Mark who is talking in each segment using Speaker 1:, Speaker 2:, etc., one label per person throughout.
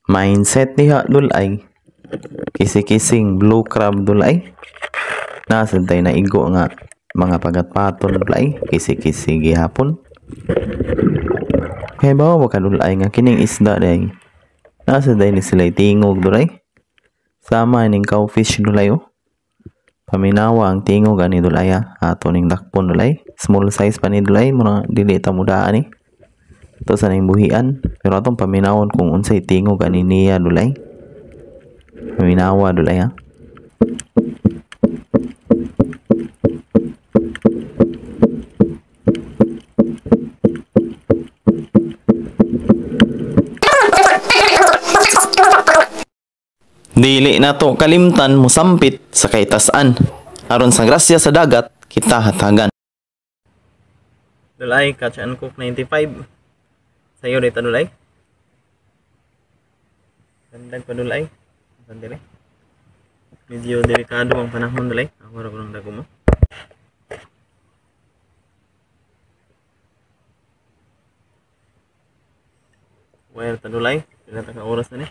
Speaker 1: Mindset niya dulay. Kisi-kising blue crab dulay. Nasantay na igo nga mga pagat-paton dulay. Kisi-kisi gihapon. Kaya ba ka dulay nga kining isda day. Nasantay ni sila tingog dulay. Sama ning cowfish dulay oh. Paminawa ang tingog ani dulay ato ning dakpon dulay. Small size pa ni dulay muna dili ta mudaan ni. Ito sa ning buhian pero atong paminawon kung unsay tingog ani niya dulay. Paminawa dulay ha. Dili na to kalimtan musampit sa kaitasan. Aron sa grasya sa dagat kita hatagan. Dulay catch and cook 95. Sayo dito dulay. Dandag pa dulay. Sandali. Medyo delikado ang panahon dulay. Ako ra kurang dago mo. Wire ta dulay. Pila ta ka oras na ni.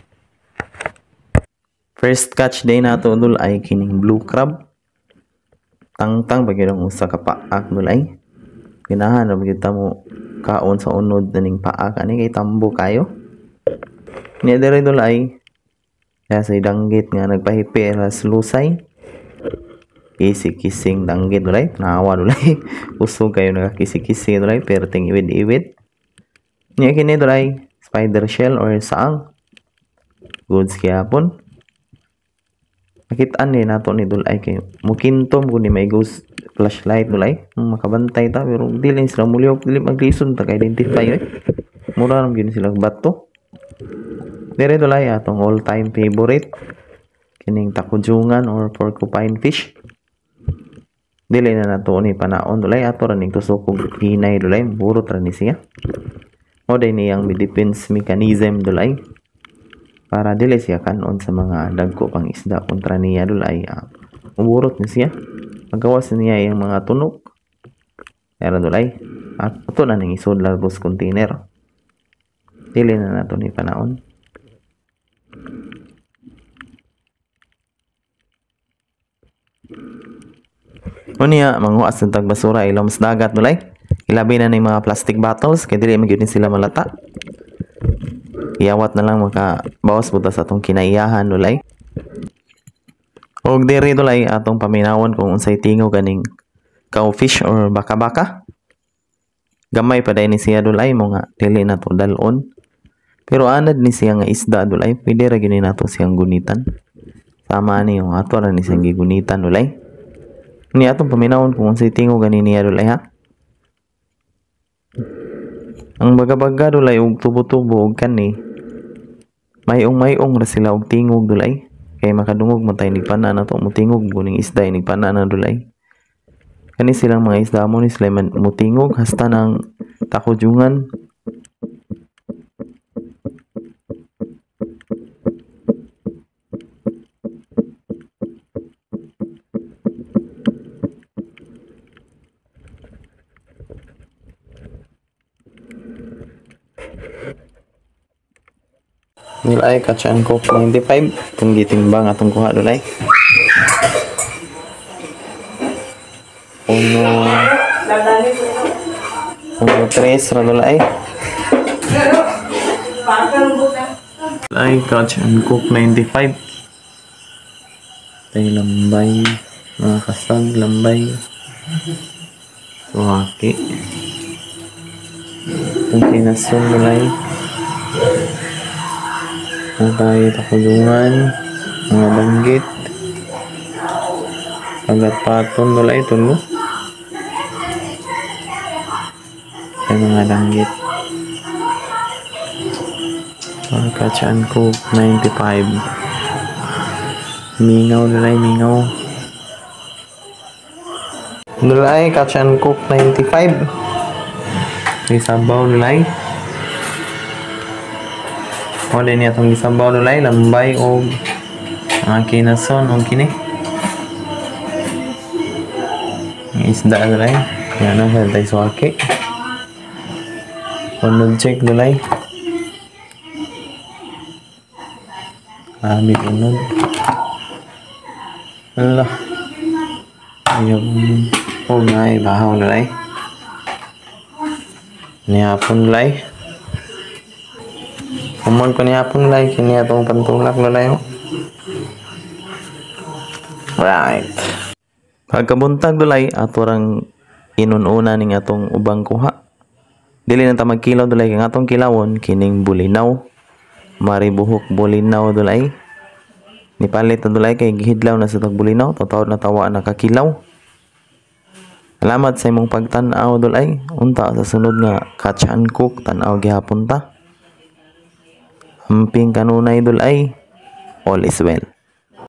Speaker 1: First catch day nato dulay kining blue crab. Tangtang bagirong usa ka paak dulay. Ginahan ra kita mo kaon sa unod ning paak ani kay tambo kayo. Ni dere dulay. Kaya sa danggit nga nagpahipi sa lusay. Kisi-kising danggit dulay, nawa dulay. Usog kayo nakakisi-kisi dulay perting iwid-iwid. Nya kini dulay spider shell or saang. Goods gyapon. Nakitaan ni nato ni dulay kay mukintom kun ni may ghost flashlight dulay makabantay ta pero dili sila muliok dili maglison ta ka identify mura ram gyud sila bato dire dulay atong all time favorite kining takujungan or porcupine fish dili na nato ni panaon dulay ato ra ning tusok hinay dulay burot ra ni siya o day niyang defense mechanism dulay para dili siya kanon sa mga dagko pang isda kontra niya dulay uburot ni siya magawas niya yung mga tunok pero dulay at ito na ning isod largos container dili na nato ni panaon unya manguas ng tagbasura ilom sa dagat dulay ilabi na ning mga plastic bottles kay dili magyud sila malata. Iyawat na lang makabawas buta sa atong kinaiyahan dulay. Og diri dulay atong paminawon kung unsay tingog ganing cowfish or baka-baka. Gamay pa day ni siya dulay mo nga dili na to dalon. Pero anad ni siya nga isda dulay, pwede ra gyud nato siyang gunitan. Sama ni yung ato ra ni siyang gigunitan dulay. Ni atong paminawon kung unsay tingog ganing niya dulay ha. Ang baga-baga dulay og tubo-tubo og kani mayong ra sila og tingog dulay kay makadungog man tay nigpana na to mo tingog kuning isda nigpana na dulay kani silang mga isda mo ni sila mo tingog hasta nang takujungan nilay catch and cook 95 kung gitimbang atong kuha dulay uno 3 ra dulay nilay catch and cook 95 tay lambay mga kasag lambay suhaki ang kinasun dulay tayo takujungan mga danggit pagat-paton dulay tulo ay mga danggit catch and cook 95 mingaw dulay mingaw dulay catch and cook 95 isabaw dulay o din atong gisabaw dulay lambay o mga kinason o kini isda dulay yan ang tayo suwaki unod check dulay Abi unod. Allah. Ayaw. Oh, ngay bahaw na lay. Nihapon lay. Kumon ko nihapon lay kini atong pantulak na lay. Right. Pagkabuntag dulay ato rang inununa ning atong ubang kuha. Dili na ta magkilaw dulay kay atong kilawon kining bulinaw. Maribuhok bulinaw dulay. Nipalit na dulay kay gihidlaw na sa tag bulinaw, tataw na tawa nakakilaw. Salamat sa imong pagtan-aw dulay. Unta sa sunod nga catch and cook tan-aw gihapon ta. Amping kanunay dulay. All is well.